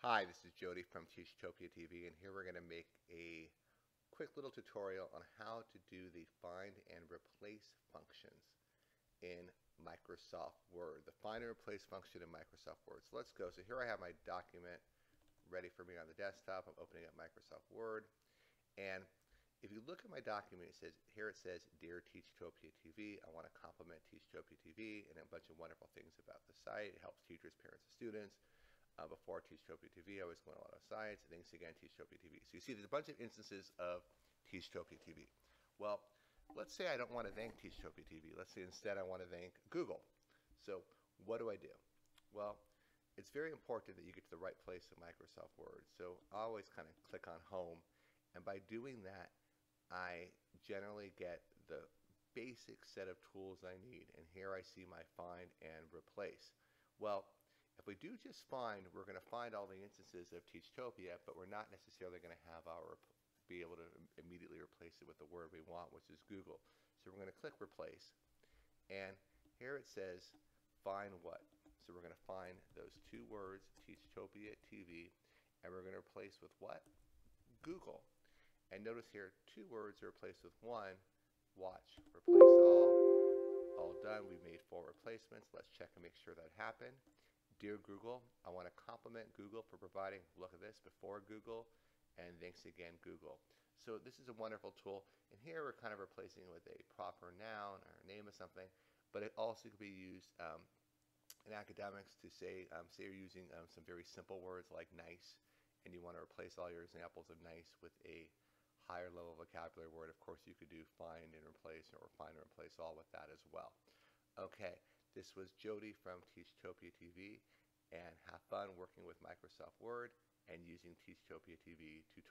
Hi, this is Jody from Teachtopia TV, and here we're going to make a quick little tutorial on how to do the find and replace functions in Microsoft Word. The find and replace function in Microsoft Word. So let's go. So here I have my document ready for me on the desktop. I'm opening up Microsoft Word, and if you look at my document, it says Dear Teachtopia TV. I want to compliment Teachtopia TV and a bunch of wonderful things about the site. It helps teachers, parents, and students. Before Teachtopia TV, I was going a lot of sites. Thanks again, Teachtopia TV. So you see there's a bunch of instances of Teachtopia TV. Well, let's say I don't want to thank Teachtopia TV. Let's say instead I want to thank Google. So what do I do? Well, it's very important that you get to the right place in Microsoft Word. So I always kind of click on Home, and by doing that, I generally get the basic set of tools I need. And here I see my find and replace. Well, if we do just find, we're going to find all the instances of Teachtopia, but we're not necessarily going to have be able to immediately replace it with the word we want, which is Google. So we're going to click replace, and here it says find what? So we're going to find those two words, Teachtopia TV, and we're going to replace with what? Google. And notice here, two words are replaced with one, watch, replace all done. We made 4 replacements. Let's check and make sure that happened. Dear Google, I want to compliment Google for providing, look at this, before Google, and thanks again, Google. So this is a wonderful tool, and here we're kind of replacing it with a proper noun or a name of something, but it also could be used in academics to say you're using some very simple words like nice, and you want to replace all your examples of nice with a higher level vocabulary word. Of course, you could do find and replace or find and replace all with that as well. Okay, this was Jody from Teachtopia TV, and have fun working with Microsoft Word and using Teachtopia TV tutorials.